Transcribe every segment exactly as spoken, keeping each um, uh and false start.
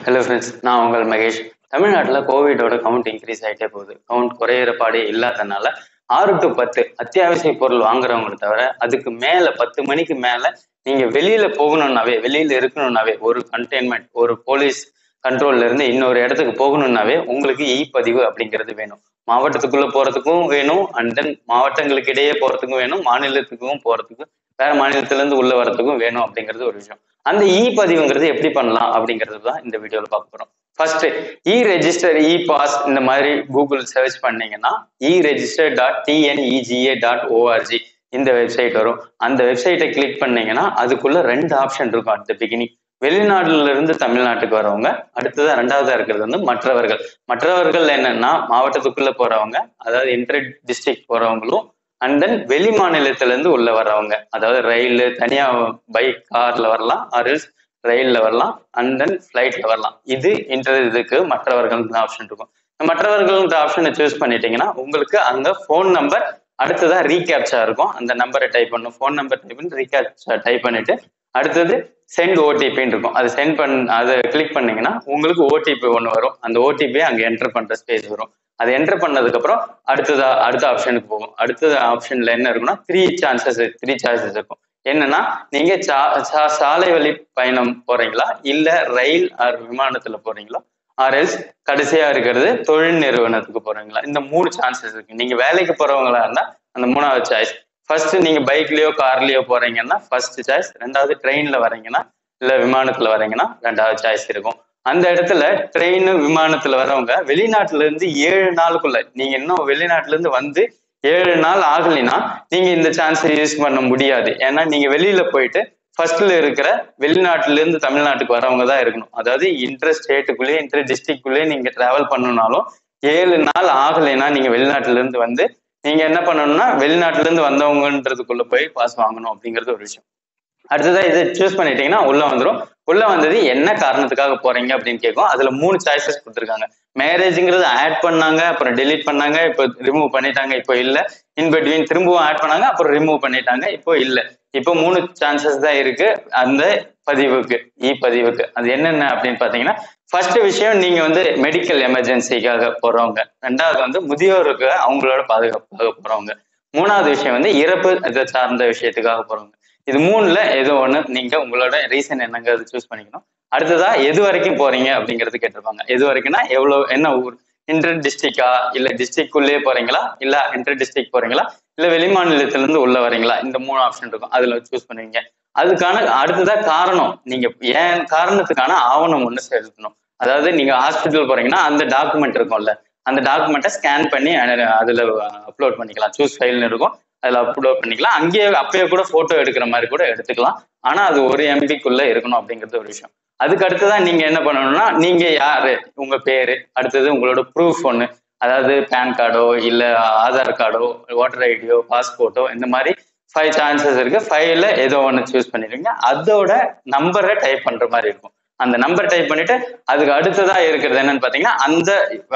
Hello friends, நான் உங்கள் மகேஷ். தமிழ்நாட்டில் கோவிடோட கவுண்ட் இன்க்ரீஸ் ஆகிட்டே போகுது. கவுண்ட் குறையிற பாடே இல்லாதனால ஆறு டு பத்து அத்தியாவசிய பொருள் வாங்குறவங்களை தவிர அதுக்கு மேலே பத்து மணிக்கு மேலே நீங்கள் வெளியில் போகணுன்னாவே, வெளியில் இருக்கணுன்னாவே, ஒரு கண்டெய்ன்மெண்ட், ஒரு போலீஸ் கண்ட்ரோல்ல இருந்து இன்னொரு இடத்துக்கு போகணுன்னாவே உங்களுக்கு இ பதிவு அப்படிங்கிறது வேணும். மாவட்டத்துக்குள்ளே போகிறதுக்கும் வேணும், அண்ட் தென் மாவட்டங்களுக்கு இடையே போகிறதுக்கும் வேணும், மாநிலத்துக்கும் போகிறதுக்கும், வேற மாநிலத்திலேருந்து உள்ள வரத்துக்கும் வேணும் அப்படிங்கிறது ஒரு விஷயம். அந்த இ பதிவுங்கிறது எப்படி பண்ணலாம் அப்படிங்கிறது தான் இந்த வீடியோல பார்க்க போறோம். First E register, E pass இந்த மாதிரி கூகுள் சர்ச் பண்ணீங்கன்னா E register dot TNEGA dot ORG இந்த வெப்சைட் வரும். அந்த வெப்சைட்டை கிளிக் பண்ணீங்கன்னா அதுக்குள்ள ரெண்டு ஆப்ஷன் இருக்கும். அட் த பிகினிங் வெளிநாடுல இருந்து தமிழ்நாட்டுக்கு வரவங்க, அடுத்ததான் ரெண்டாவதா இருக்கிறது வந்து மற்றவர்கள். மற்றவர்கள் என்னன்னா மாவட்டத்துக்குள்ள போறவங்க, அதாவது இன்டர் டிஸ்ட்ரிக்ட் போறவங்களும், அண்ட் தென் வெளி மாநிலத்துல இருந்து உள்ள வர்றவங்க, அதாவது ரயில் தனியா பைக் கார்ல வரலாம், ஆர்எல்ஸ் ரயில்ல வரலாம், அண்ட் தென் ஃபிளைட்ல வரலாம். இது இன்டர் இதுக்கு மற்றவர்கள் ஆப்ஷன் இருக்கும். மற்றவர்கள் ஆப்ஷனை சூஸ் பண்ணிட்டீங்கன்னா உங்களுக்கு அங்க ஃபோன் நம்பர், அடுத்ததா ரீகேப்சா இருக்கும். அந்த நம்பரை டைப் பண்ணும், ஃபோன் நம்பர் டைப் பண்ணி ரீகேப்சா டைப் பண்ணிட்டு அடுத்தது சென்ட் ஓடிபின்னு இருக்கும். அது சென்ட் பண்ண அதை கிளிக் பண்ணீங்கன்னா உங்களுக்கு ஓடிபி ஒன்று வரும். அந்த ஓடிபியை அங்கே என்டர் பண்ற ஸ்பேஸ் வரும். அதை என்டர் பண்ணதுக்கு அப்புறம் அடுத்ததா அடுத்த ஆப்ஷனுக்கு போகும். அடுத்த ஆப்ஷன்ல என்ன இருக்குன்னா த்ரீ சான்சஸ் த்ரீ சாய்ஸஸ் இருக்கும். என்னன்னா நீங்க சாலை வழி பயணம் போறீங்களா, இல்ல ரயில் ஆர் விமானத்துல போறீங்களா, ஆர்எல்ஸ் கடைசியா இருக்கிறது தொழில் நிறுவனத்துக்கு போறீங்களா. இந்த மூணு சான்சஸ் இருக்கு. நீங்க வேலைக்கு போறவங்களா இருந்தா அந்த மூணாவது சாய்ஸ். ஃபர்ஸ்ட் நீங்க பைக்லயோ கார்லயோ போறீங்கன்னா ஃபர்ஸ்ட் சாய்ஸ். ரெண்டாவது ட்ரெயின்ல வரீங்கன்னா இல்ல விமானத்துல வரீங்கன்னா ரெண்டாவது சாய்ஸ் இருக்கும். அந்த இடத்துல ட்ரெயின் விமானத்துல வரவங்க வெளிநாட்டுல இருந்து ஏழு நாளுக்குள்ள, நீங்க இன்னும் வெளிநாட்டுல இருந்து வந்து ஏழு நாள் ஆகலைன்னா நீங்க இந்த சான்ஸை யூஸ் பண்ண முடியாது. ஏன்னா நீங்க வெளியில போயிட்டு ஃபர்ஸ்ட்ல இருக்கிற வெளிநாட்டுல இருந்து தமிழ்நாட்டுக்கு வரவங்க தான் இருக்கணும். அதாவது இன்டர் ஸ்டேட்டுக்குள்ளேயே இன்டர் டிஸ்ட்ரிக்ட்குள்ளேயே நீங்க டிராவல் பண்ணணும்னாலும் ஏழு நாள் ஆகலைன்னா நீங்க வெளிநாட்டுல இருந்து வந்து நீங்க என்ன பண்ணணும்னா வெளிநாட்டுல இருந்து வந்தவங்கன்றதுக்குள்ள போய் பாஸ் வாங்கணும் அப்படிங்கிறது ஒரு விஷயம். அடுத்ததான் இதை சூஸ் பண்ணிட்டீங்கன்னா உள்ள வந்துடும். உள்ள வந்தது என்ன காரணத்துக்காக போறீங்க அப்படின்னு கேட்கும். அதுல மூணு சாய்ஸஸ் கொடுத்துருக்காங்க. மேரேஜ்ங்கிறது ஆட் பண்ணாங்க, அப்புறம் டெலீட் பண்ணாங்க, இப்போ ரிமூவ் பண்ணிட்டாங்க, இப்போ இல்ல. இன் பிட்வீன் திரும்பவும் ஆட் பண்ணாங்க, அப்புறம் ரிமூவ் பண்ணிட்டாங்க, இப்போ இல்ல. இப்போ மூணு சான்சஸ் தான் இருக்கு அந்த பதிவுக்கு, இ பதிவுக்கு. அது என்னென்ன அப்படின்னு பாத்தீங்கன்னா, ஃபர்ஸ்ட் விஷயம் நீங்க வந்து மெடிக்கல் எமர்ஜென்சிக்காக போறவங்க. ரெண்டாவது வந்து முதியோருக்கு அவங்களோட பாதுகாப்புக்காக போறவங்க. மூணாவது விஷயம் வந்து இறப்பு இதை சார்ந்த விஷயத்துக்காக போறவங்க. இது மூணுல ஏதோ ஒண்ணு நீங்க உங்களோட ரீசன் என்னங்கிறது சூஸ் பண்ணிக்கணும். அடுத்ததா எது வரைக்கும் போறீங்க அப்படிங்கிறது கேட்டிருப்பாங்க. எது வரைக்கும்னா எவ்வளவு, என்ன ஊர், இன்டர் டிஸ்ட்ரிக்டா இல்ல டிஸ்ட்ரிக்ட்குள்ளேயே போறீங்களா, இல்ல இன்டர் டிஸ்ட்ரிக்ட் போறீங்களா, இல்ல வெளி மாநிலத்துல இருந்து உள்ள வரீங்களா, இந்த மூணு ஆப்ஷன் இருக்கும். அதுல சூஸ் பண்ணுவீங்க. அதுக்கான அடுத்ததா காரணம், நீங்க ஏன் காரணத்துக்கான ஆவணம் ஒண்ணு செலுத்தணும். அதாவது நீங்க ஹாஸ்பிட்டல் போறீங்கன்னா அந்த டாக்குமெண்ட் இருக்கும்ல, அந்த டாக்குமெண்ட்டை ஸ்கேன் பண்ணி அதுல அப்லோட் பண்ணிக்கலாம். சூஸ் ஃபைல்னு இருக்கும், அதுல அப்லோட் பண்ணிக்கலாம். அங்கேயே அப்பயே கூட போட்டோ எடுக்கிற மாதிரி கூட எடுத்துக்கலாம். ஆனா அது ஒரு எம்பிக்குள்ள இருக்கணும் அப்படிங்கிறது ஒரு விஷயம். அதுக்கு அடுத்ததான் நீங்க என்ன பண்ணணும்னா, நீங்க யாரு, உங்க பேரு, அடுத்தது உங்களோட ப்ரூஃப் ஒண்ணு, அதாவது பேன் கார்டோ இல்ல ஆதார் கார்டோ ஓட்டர் ஐடியோ பாஸ்போர்ட்டோ, இந்த மாதிரி ஃபைவ் சான்சஸ் இருக்கு. ஃபைவ்ல ஏதோ ஒன்று சூஸ் பண்ணிடுங்க. அதோட நம்பரை டைப் பண்ற மாதிரி இருக்கும். அந்த நம்பர் டைப் பண்ணிட்டு அதுக்கு அடுத்ததா இருக்கிறது என்னன்னு பாத்தீங்கன்னா அந்த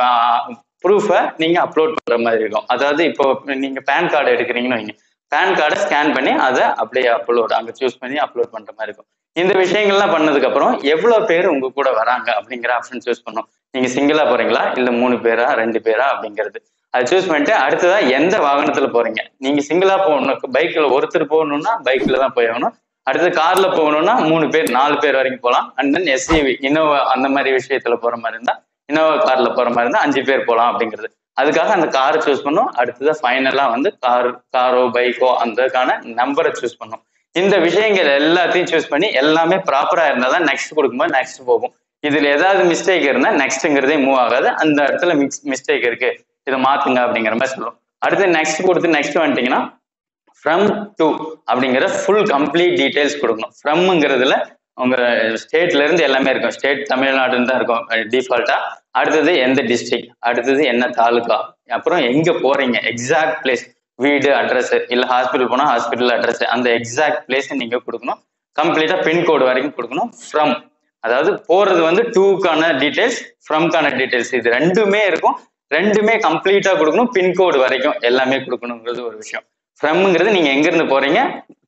ப்ரூஃபை நீங்க அப்லோட் பண்ற மாதிரி இருக்கும். அதாவது இப்போ நீங்க பேன் கார்டு எடுக்கிறீங்கன்னு வைங்க, பேன் கார்டை ஸ்கேன் பண்ணி அதை அப்படியே அப்லோட் அங்க சூஸ் பண்ணி அப்லோட் பண்ற மாதிரி இருக்கும். இந்த விஷயங்கள்லாம் பண்ணதுக்கு அப்புறம் எவ்வளவு பேர் உங்க கூட வராங்க அப்படிங்கிற ஆப்ஷன் சூஸ் பண்ணும். நீங்க சிங்கிளா போறீங்களா இல்ல மூணு பேரா ரெண்டு பேரா அப்படிங்கிறது அதை சூஸ் பண்ணிட்டு அடுத்ததா எந்த வாகனத்துல போறீங்க. நீங்க சிங்கிளா போகணும், பைக்ல ஒருத்தர் போகணும்னா பைக்ல தான் போயணும். அடுத்து கார்ல போகணும்னா மூணு பேர் நாலு பேர் வரைக்கும் போகலாம். அண்ட் தென் எஸ்யூவி இனோவா அந்த மாதிரி விஷயத்துல போற மாதிரி இருந்தா, இனோவா கார்ல போற மாதிரி இருந்தா அஞ்சு பேர் போகலாம் அப்படிங்கிறது. அதுக்காக அந்த காரை சூஸ் பண்ணும். அடுத்ததான் ஃபைனலா வந்து கார் காரோ பைக்கோ அந்தக்கான நம்பரை சூஸ் பண்ணும். இந்த விஷயங்கள் எல்லாத்தையும் சூஸ் பண்ணி எல்லாமே ப்ராப்பரா இருந்தா தான் நெக்ஸ்ட் கொடுக்கும்போது நெக்ஸ்ட் போகும். இதுல ஏதாவது மிஸ்டேக் இருந்தா நெக்ஸ்ட்ங்கிறதே மூவ் ஆகாது. அந்த இடத்துல மிக்ஸ் மிஸ்டேக் இருக்கு, இதை மாத்துங்க அப்படிங்கிற மாதிரி சொல்லும். அடுத்து நெக்ஸ்ட் கொடுத்து நெக்ஸ்ட் வந்துட்டீங்கன்னா ஃப்ரம் டு அப்படிங்கிற ஃபுல் கம்ப்ளீட் டீடைல்ஸ் கொடுக்கணும். ஃப்ரம்ங்கிறதுல உங்க ஸ்டேட்ல இருந்து எல்லாமே இருக்கும். ஸ்டேட் தமிழ்நாடுன்னு தான் இருக்கும் டிஃபால்ட்டா. அடுத்தது எந்த டிஸ்ட்ரிக்ட், அடுத்தது என்ன தாலுகா, அப்புறம் எங்க போறீங்க எக்ஸாக்ட் பிளேஸ், வீடு அட்ரஸ், இல்ல ஹாஸ்பிட்டல் போனா ஹாஸ்பிட்டல் அட்ரஸ், அந்த எக்ஸாக்ட் பிளேஸ் நீங்க கொடுக்கணும். கம்ப்ளீட்டா பின்கோடு வரைக்கும் கொடுக்கணும். ஃப்ரம் அதாவது போறது வந்து டூக்கான டீடைல்ஸ், ஃப்ரம்கான டீடைல்ஸ், இது ரெண்டுமே இருக்கும். ரெண்டுமே கம்ப்ளீட்டா கொடுக்கணும். பின்கோடு வரைக்கும் எல்லாமே கொடுக்கணுங்கிறது ஒரு விஷயம். ஃப்ரம்ங்கிறது நீங்க எங்க இருந்து போறீங்க,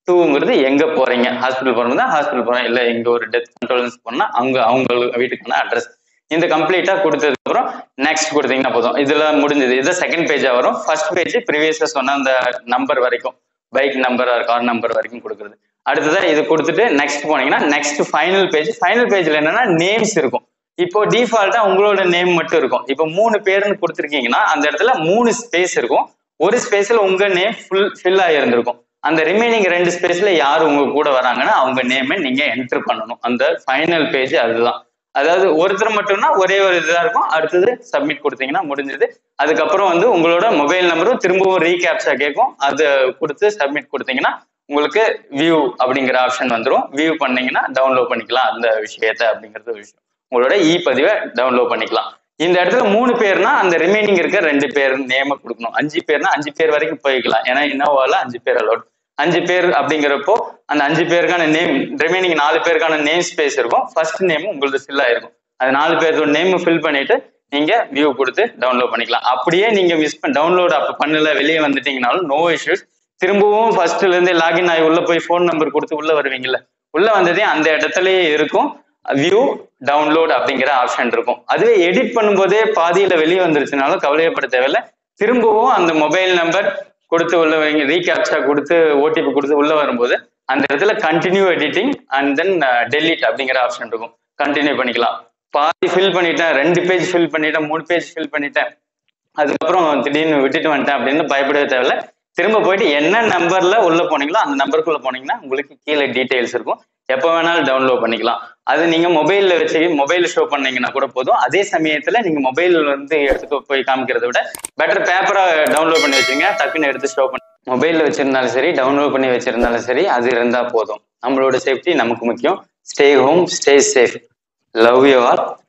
டூங்கிறது எங்க போறீங்க, ஹாஸ்பிட்டல் போறோம்னா ஹாஸ்பிட்டல் போறோம், இல்ல எங்க ஒரு டெத் கண்ட்ரோல்ஸ் போனா அங்க அவங்க வீட்டுக்கான அட்ரஸ் இந்த கம்ப்ளீட்டா கொடுத்ததுக்கு அப்புறம் நெக்ஸ்ட் கொடுத்தீங்கன்னா போதும். இதுல முடிஞ்சது. இது செகண்ட் பேஜா வரும். ஃபர்ஸ்ட் பேஜ் ப்ரீவியஸா சொன்ன அந்த நம்பர் வரைக்கும், பைக் நம்பர் கார் நம்பர் வரைக்கும் கொடுக்குறது. அடுத்ததா இது கொடுத்துட்டு நெக்ஸ்ட் போனீங்கன்னா நெக்ஸ்ட் ஃபைனல் பேஜ். ஃபைனல் பேஜ்ல என்னன்னா நேம்ஸ் இருக்கும். இப்போ டிஃபால்ட்டா உங்களோட நேம் மட்டும் இருக்கும். இப்போ மூணு பேருன்னு கொடுத்துருக்கீங்கன்னா அந்த இடத்துல மூணு ஸ்பேஸ் இருக்கும். ஒரு ஸ்பேஸ்ல உங்க நேம் ஃபுல் ஃபில் ஆகியிருந்திருக்கும். அந்த ரிமைனிங் ரெண்டு ஸ்பேஸ்ல யார் உங்க கூட வராங்கன்னா அவங்க நேமை நீங்க என்டர் பண்ணணும். அந்த ஃபைனல் பேஜ் அதுதான். அதாவது ஒருத்தர் மட்டும்னா ஒரே ஒரு இதா இருக்கும். அடுத்தது சப்மிட் கொடுத்தீங்கன்னா முடிஞ்சது. அதுக்கப்புறம் வந்து உங்களோட மொபைல் நம்பரும் திரும்பவும் ரீகேப்சா கேட்கும். அதை கொடுத்து சப்மிட் கொடுத்தீங்கன்னா உங்களுக்கு வியூ அப்படிங்கிற ஆப்ஷன் வந்துடும். வியூ பண்ணீங்கன்னா டவுன்லோட் பண்ணிக்கலாம் அந்த விஷயத்த அப்படிங்கிறது ஒரு விஷயம். உங்களோட இ பதிவை டவுன்லோட் பண்ணிக்கலாம். இந்த இடத்துல மூணு பேர்னா அந்த ரிமைனிங் இருக்க ரெண்டு பேர் நேம கொடுக்கணும். அஞ்சு பேர்னா அஞ்சு பேர் வரைக்கும் போய்க்கலாம். ஏன்னா இனோவால அஞ்சு பேர் அலோட். அஞ்சு பேர் அப்படிங்கிறப்போ அந்த அஞ்சு பேருக்கான நேம், ரிமைனிங் நாலு பேருக்கான நேம் ஸ்பேஸ் இருக்கும். ஃபர்ஸ்ட் நேம் உங்களுக்கு ஃபில் ஆயிருக்கும். அது நாலு பேரோட நேம் ஃபில் பண்ணிட்டு நீங்க வியூ கொடுத்து டவுன்லோட் பண்ணிக்கலாம். அப்படியே நீங்க மிஸ் பண்ண டவுன்லோட் அப்ப பண்ணல வெளியே வந்துட்டீங்கனாலும் நோ இஷ்யூஸ். திரும்பவும் ஃபர்ஸ்ட்ல இருந்து லாகின் ஆகி உள்ள போய் ஃபோன் நம்பர் கொடுத்து உள்ள வருவீங்கல்ல, உள்ள வந்ததே அந்த இடத்துலயே இருக்கும். வியூ டவுன்லோட் அப்படிங்கிற ஆப்ஷன் இருக்கும். அதுவே எடிட் பண்ணும்போதே பாதியில வெளியே வந்துருச்சுனாலும் கவலையப்பட தேவையில்லை. திரும்பவும் அந்த மொபைல் நம்பர் கொடுத்து உள்ள வரீங்க, ரீகேப்சா கொடுத்து ஓடிபி கொடுத்து உள்ள வரும்போது அந்த இடத்துல continue editing and then delete அப்படிங்கிற ஆப்ஷன் இருக்கும். கண்டினியூ பண்ணிக்கலாம். பாதி ஃபில் பண்ணிட்டேன், ரெண்டு பேஜ் ஃபில் பண்ணிட்டேன், மூணு பேஜ் ஃபில் பண்ணிட்டேன், அதுக்கப்புறம் திடீர்னு விட்டுட்டு வந்துட்டேன் அப்படின்னு பயப்படவே தேவையில்லை. திரும்ப போயிட்டு என்ன நம்பர்ல உள்ள போனீங்களோ அந்த நம்பருக்குள்ள போனீங்கன்னா உங்களுக்கு கீழே டீடைல்ஸ் இருக்கும். எப்போ வேணாலும் டவுன்லோட் பண்ணிக்கலாம். அது நீங்க மொபைல்ல வச்சு மொபைல் ஷோ பண்ணீங்கன்னா கூட போதும். அதே சமயத்துல நீங்க மொபைல் வந்து எடுத்து போய் காமிக்கிறத விட பெட்டர் பேப்பரா டவுன்லோட் பண்ணி வச்சுங்க, டக்குன்னு எடுத்து ஷோ பண்ணி மொபைல்ல வச்சிருந்தாலும் சரி, டவுன்லோட் பண்ணி வச்சிருந்தாலும் சரி, அது இருந்தா போதும். நம்மளோட சேஃப்டி நமக்கு முக்கியம். Stay home, stay safe. Love you all.